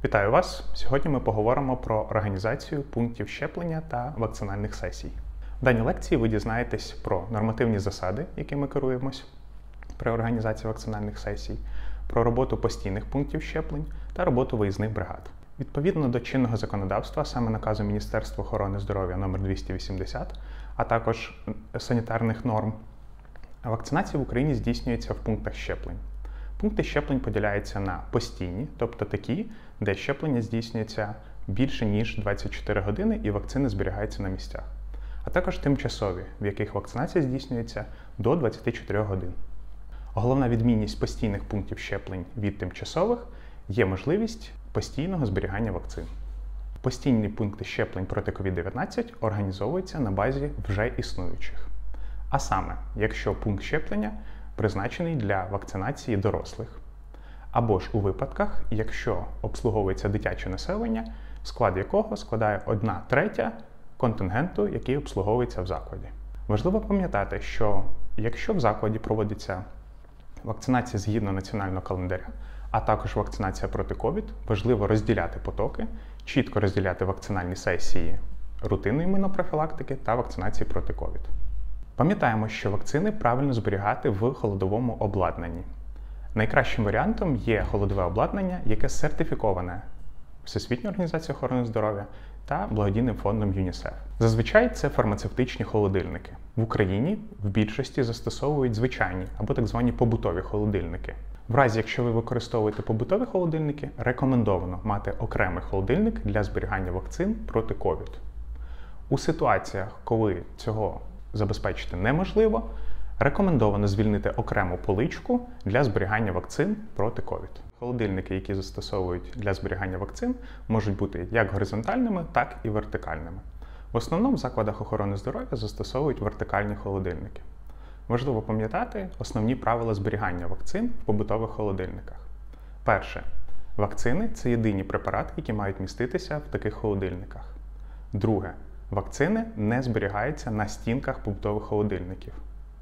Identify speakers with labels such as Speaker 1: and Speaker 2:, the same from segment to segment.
Speaker 1: Вітаю вас! Сьогодні ми поговоримо про організацію пунктів щеплення та вакцинальних сесій. В даній лекції ви дізнаєтесь про нормативні засади, якими керуємось при організації вакцинальних сесій, про роботу постійних пунктів щеплень та роботу виїзних бригад. Відповідно до чинного законодавства, саме наказу Міністерства охорони здоров'я номер 280, а також санітарних норм, вакцинація в Україні здійснюється в пунктах щеплень. Пункти щеплень поділяються на постійні, тобто такі, де щеплення здійснюється більше ніж 24 години і вакцини зберігаються на місцях, а також тимчасові, в яких вакцинація здійснюється до 24 годин. Головна відмінність постійних пунктів щеплень від тимчасових є можливість постійного зберігання вакцин. Постійні пункти щеплень проти COVID-19 організовуються на базі вже існуючих. А саме, якщо пункт щеплення призначений для вакцинації дорослих, або ж у випадках, якщо обслуговується дитяче населення, склад якого складає 1/3 контингенту, який обслуговується в закладі. Важливо пам'ятати, що якщо в закладі проводиться вакцинація згідно національного календаря, а також вакцинація проти COVID, важливо розділяти потоки, чітко розділяти вакцинальні сесії рутинної імунопрофілактики та вакцинації проти COVID. Пам'ятаємо, що вакцини правильно зберігати в холодовому обладнанні. Найкращим варіантом є холодове обладнання, яке сертифіковане Всесвітньою організацією охорони здоров'я та благодійним фондом ЮНІСЕФ. Зазвичай це фармацевтичні холодильники. В Україні в більшості застосовують звичайні або так звані побутові холодильники. В разі, якщо ви використовуєте побутові холодильники, рекомендовано мати окремий холодильник для зберігання вакцин проти COVID. У ситуаціях, коли цього забезпечити неможливо, рекомендовано звільнити окрему поличку для зберігання вакцин проти COVID. Холодильники, які застосовують для зберігання вакцин, можуть бути як горизонтальними, так і вертикальними. В основному в закладах охорони здоров'я застосовують вертикальні холодильники. Важливо пам'ятати основні правила зберігання вакцин в побутових холодильниках. Перше. Вакцини – це єдині препарати, які мають міститися в таких холодильниках. Друге. Вакцини не зберігаються на стінках побутових холодильників.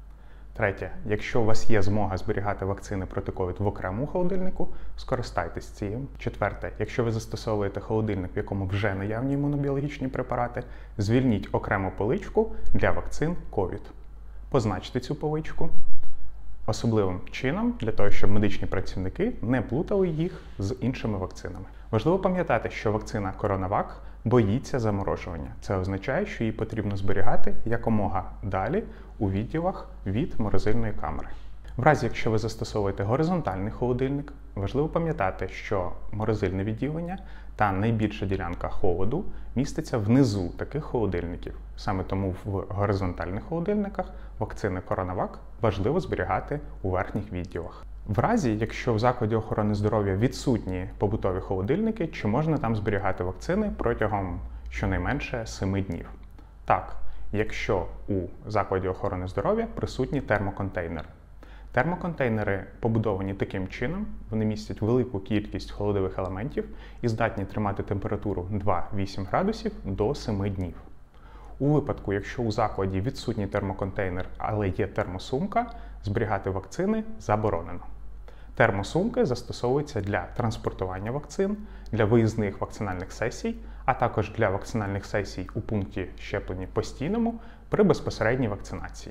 Speaker 1: Третє. Якщо у вас є змога зберігати вакцини проти COVID в окремому холодильнику, скористайтесь цим. Четверте. Якщо ви застосовуєте холодильник, в якому вже наявні імунобіологічні препарати, звільніть окрему поличку для вакцин COVID. Позначте цю поличку особливим чином, для того, щоб медичні працівники не плутали їх з іншими вакцинами. Важливо пам'ятати, що вакцина CoronaVac боїться заморожування. Це означає, що її потрібно зберігати якомога далі у відділах від морозильної камери. В разі, якщо ви застосовуєте горизонтальний холодильник, важливо пам'ятати, що морозильне відділення та найбільша ділянка холоду міститься внизу таких холодильників. Саме тому в горизонтальних холодильниках вакцини CoronaVac важливо зберігати у верхніх відділах. В разі, якщо в закладі охорони здоров'я відсутні побутові холодильники, чи можна там зберігати вакцини протягом щонайменше 7 днів? Так, якщо у закладі охорони здоров'я присутні термоконтейнери. Термоконтейнери побудовані таким чином, вони містять велику кількість холодових елементів і здатні тримати температуру 2-8 градусів до 7 днів. У випадку, якщо у закладі відсутній термоконтейнер, але є термосумка, зберігати вакцини заборонено. Термосумки застосовуються для транспортування вакцин, для виїзних вакцинальних сесій, а також для вакцинальних сесій у пункті щеплення постійному при безпосередній вакцинації.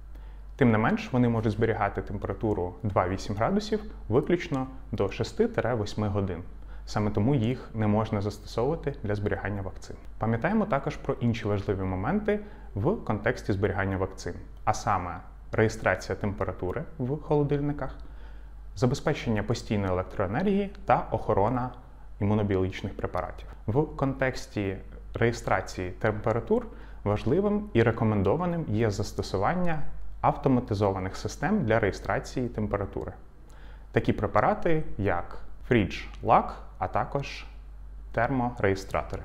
Speaker 1: Тим не менш, вони можуть зберігати температуру 2-8 градусів виключно до 6-8 годин. Саме тому їх не можна застосовувати для зберігання вакцин. Пам'ятаємо також про інші важливі моменти в контексті зберігання вакцин, а саме реєстрація температури в холодильниках, забезпечення постійної електроенергії та охорона імунобіологічних препаратів. В контексті реєстрації температур важливим і рекомендованим є застосування автоматизованих систем для реєстрації температури. Такі препарати, як Fridge-Lock, а також термореєстратори.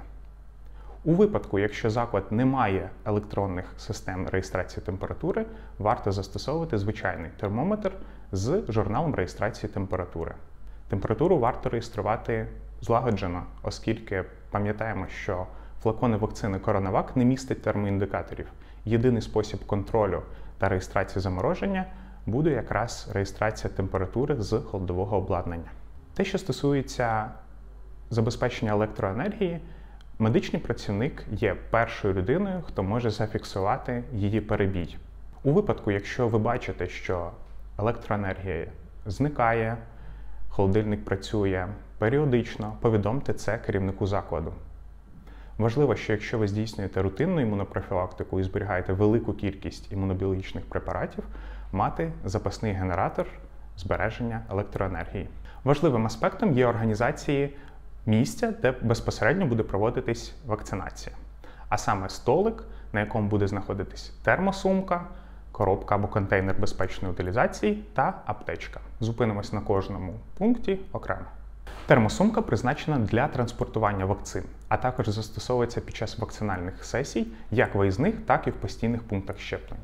Speaker 1: У випадку, якщо заклад не має електронних систем реєстрації температури, варто застосовувати звичайний термометр з журналом реєстрації температури. Температуру варто реєструвати злагоджено, оскільки пам'ятаємо, що флакони вакцини CoronaVac не містять термоіндикаторів. Єдиний спосіб контролю та реєстрації замороження буде якраз реєстрація температури з холодового обладнання. Те, що стосується забезпечення електроенергії медичний працівник є першою людиною, хто може зафіксувати її перебій. У випадку, якщо ви бачите, що електроенергія зникає, холодильник працює періодично, повідомте це керівнику закладу. Важливо, що якщо ви здійснюєте рутинну імунопрофілактику і зберігаєте велику кількість імунобіологічних препаратів, мати запасний генератор збереження електроенергії. Важливим аспектом є організації місця, де безпосередньо буде проводитись вакцинація. А саме столик, на якому буде знаходитись термосумка, коробка або контейнер безпечної утилізації та аптечка. Зупинимось на кожному пункті окремо. Термосумка призначена для транспортування вакцин, а також застосовується під час вакцинальних сесій як виїзних, так і в постійних пунктах щеплень.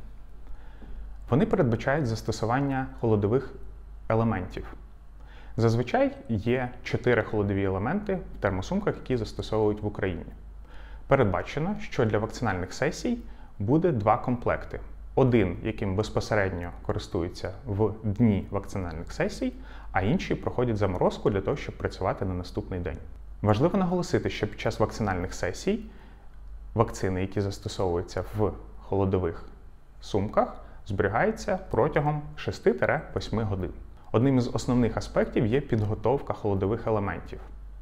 Speaker 1: Вони передбачають застосування холодових елементів. Зазвичай є 4 холодові елементи в термосумках, які застосовують в Україні. Передбачено, що для вакцинальних сесій буде 2 комплекти. Один, яким безпосередньо користуються в дні вакцинальних сесій, а інший проходять заморозку для того, щоб працювати на наступний день. Важливо наголосити, що під час вакцинальних сесій вакцини, які застосовуються в холодових сумках, зберігаються протягом 6-8 годин. Одним із основних аспектів є підготовка холодових елементів.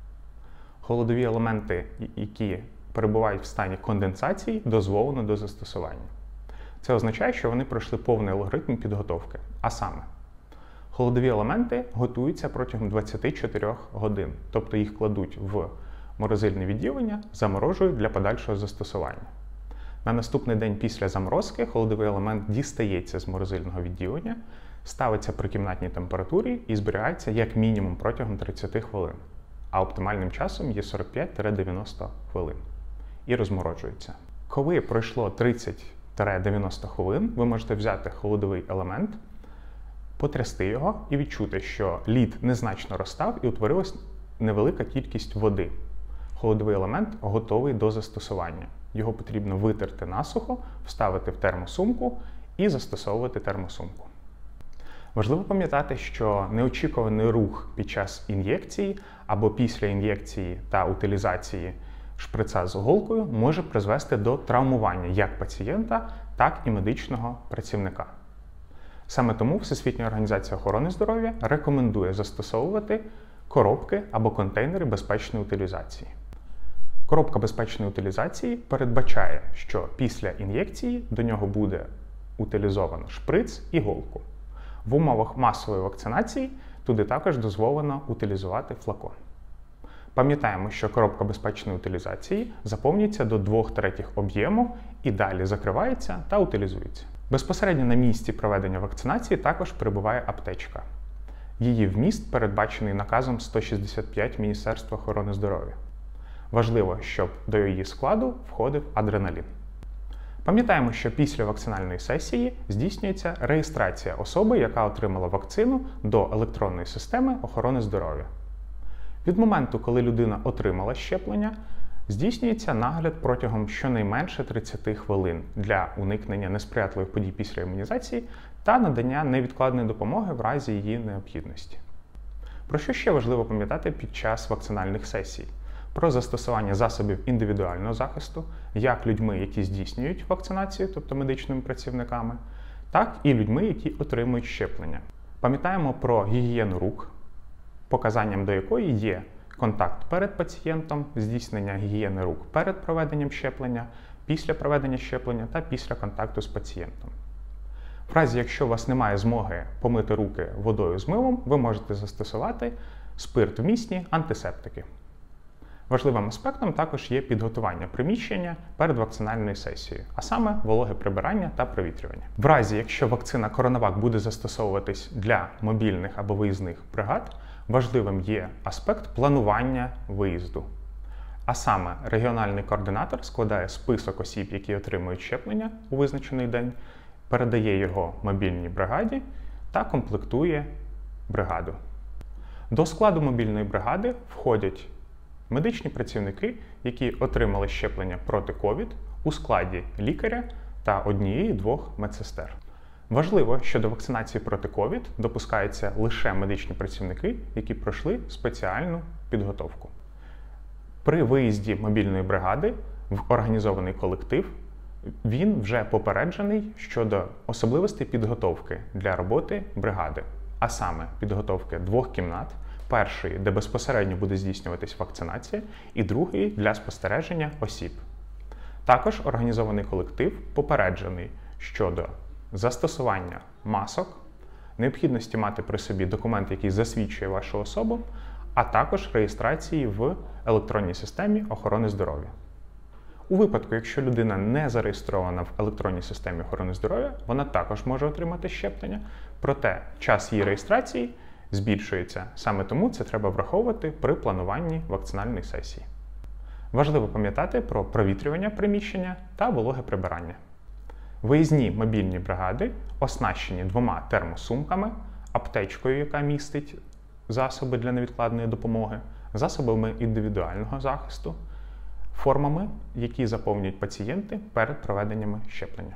Speaker 1: Холодові елементи, які перебувають в стані конденсації, дозволено до застосування. Це означає, що вони пройшли повний алгоритм підготовки. А саме, холодові елементи готуються протягом 24 годин, тобто їх кладуть в морозильне відділення, заморожують для подальшого застосування. На наступний день після заморозки холодовий елемент дістається з морозильного відділення, ставиться при кімнатній температурі і зберігається як мінімум протягом 30 хвилин, а оптимальним часом є 45-90 хвилин і розморожується. Коли пройшло 30-90 хвилин, ви можете взяти холодовий елемент, потрясти його і відчути, що лід незначно розтав і утворилась невелика кількість води. Холодовий елемент готовий до застосування. Його потрібно витерти насухо, вставити в термосумку і застосовувати термосумку. Важливо пам'ятати, що неочікуваний рух під час ін'єкції або після ін'єкції та утилізації шприца з голкою може призвести до травмування як пацієнта, так і медичного працівника. Саме тому Всесвітня організація охорони здоров'я рекомендує застосовувати коробки або контейнери безпечної утилізації. Коробка безпечної утилізації передбачає, що після ін'єкції до нього буде утилізовано шприц і голку. В умовах масової вакцинації туди також дозволено утилізувати флакон. Пам'ятаємо, що коробка безпечної утилізації заповнюється до 2/3 об'єму і далі закривається та утилізується. Безпосередньо на місці проведення вакцинації також перебуває аптечка. Її вміст передбачений наказом 165 Міністерства охорони здоров'я. Важливо, щоб до її складу входив адреналін. Пам'ятаємо, що після вакцинальної сесії здійснюється реєстрація особи, яка отримала вакцину, до електронної системи охорони здоров'я. Від моменту, коли людина отримала щеплення, здійснюється нагляд протягом щонайменше 30 хвилин для уникнення несприятливих подій після імунізації та надання невідкладної допомоги в разі її необхідності. Про що ще важливо пам'ятати під час вакцинальних сесій? Про застосування засобів індивідуального захисту, як людьми, які здійснюють вакцинацію, тобто медичними працівниками, так і людьми, які отримують щеплення. Пам'ятаємо про гігієну рук, показанням до якої є контакт перед пацієнтом, здійснення гігієни рук перед проведенням щеплення, після проведення щеплення та після контакту з пацієнтом. В разі, якщо у вас немає змоги помити руки водою з милом, ви можете застосувати спиртвмісні антисептики. Важливим аспектом також є підготування приміщення перед вакцинальною сесією, а саме вологе прибирання та провітрювання. В разі, якщо вакцина CoronaVac буде застосовуватись для мобільних або виїзних бригад, важливим є аспект планування виїзду. А саме, регіональний координатор складає список осіб, які отримують щеплення у визначений день, передає його мобільній бригаді та комплектує бригаду. До складу мобільної бригади входять медичні працівники, які отримали щеплення проти COVID у складі лікаря та 1-2 медсестер. Важливо, що до вакцинації проти COVID допускаються лише медичні працівники, які пройшли спеціальну підготовку. При виїзді мобільної бригади в організований колектив він вже попереджений щодо особливостей підготовки для роботи бригади, а саме підготовки 2 кімнат, першої, де безпосередньо буде здійснюватись вакцинація, і другої для спостереження осіб. Також організований колектив попереджений щодо застосування масок, необхідності мати при собі документ, який засвідчує вашу особу, а також реєстрації в електронній системі охорони здоров'я. У випадку, якщо людина не зареєстрована в електронній системі охорони здоров'я, вона також може отримати щеплення, проте час її реєстрації збільшується. Саме тому це треба враховувати при плануванні вакцинальної сесії. Важливо пам'ятати про провітрювання приміщення та вологе прибирання. Виїзні мобільні бригади оснащені 2 термосумками, аптечкою, яка містить засоби для невідкладної допомоги, засобами індивідуального захисту, формами, які заповнюють пацієнти перед проведенням щеплення.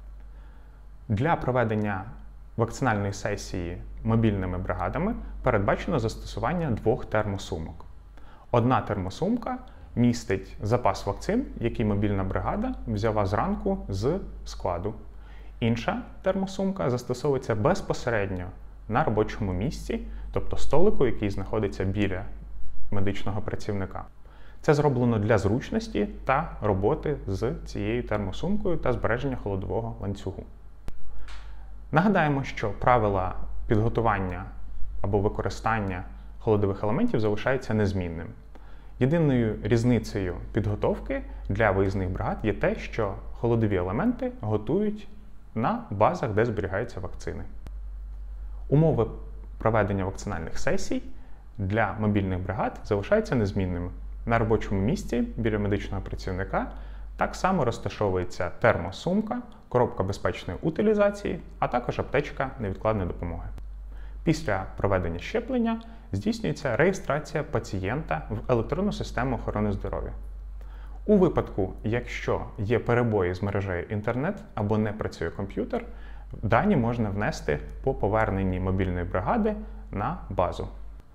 Speaker 1: Для проведення вакцинальної сесії мобільними бригадами передбачено застосування 2 термосумок. Одна термосумка містить запас вакцин, який мобільна бригада взяла зранку з складу. Інша термосумка застосовується безпосередньо на робочому місці, тобто столику, який знаходиться біля медичного працівника. Це зроблено для зручності та роботи з цією термосумкою та збереження холодового ланцюгу. Нагадаємо, що правила підготування або використання холодових елементів залишаються незмінним. Єдиною різницею підготовки для виїзних бригад є те, що холодові елементи готують на базах, де зберігаються вакцини. Умови проведення вакцинальних сесій для мобільних бригад залишаються незмінними. На робочому місці біля медичного працівника так само розташовується термосумка, коробка безпечної утилізації, а також аптечка невідкладної допомоги. Після проведення щеплення здійснюється реєстрація пацієнта в електронну систему охорони здоров'я. У випадку, якщо є перебої з мережею інтернет або не працює комп'ютер, дані можна внести по поверненні мобільної бригади на базу.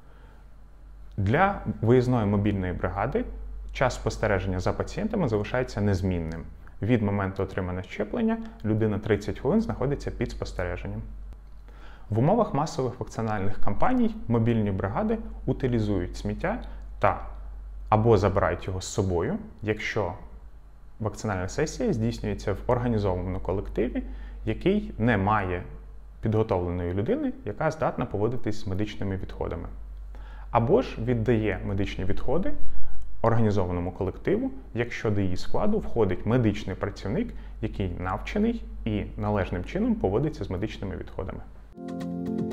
Speaker 1: Для виїзної мобільної бригади час спостереження за пацієнтами залишається незмінним. Від моменту отримання щеплення людина 30 хвилин знаходиться під спостереженням. В умовах масових вакцинальних кампаній мобільні бригади утилізують сміття та або забирають його з собою, якщо вакцинальна сесія здійснюється в організованому колективі, який не має підготовленої людини, яка здатна поводитись з медичними відходами. Або ж віддає медичні відходи організованому колективу, якщо до її складу входить медичний працівник, який навчений і належним чином поводиться з медичними відходами.